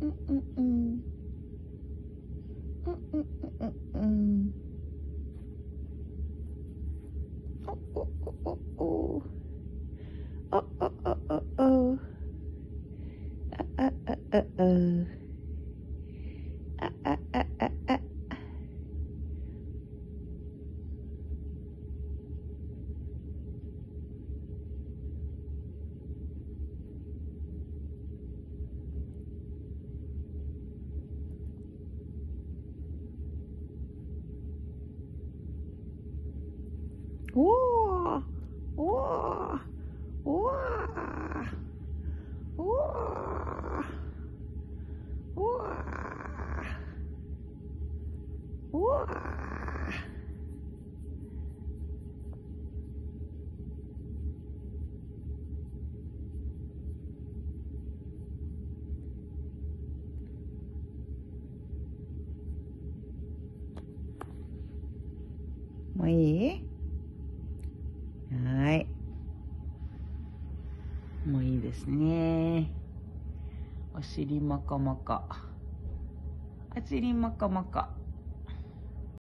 おーおーおーおーおーおーもういい？はい。もういいですね。お尻もこもこ。お尻もこもこ。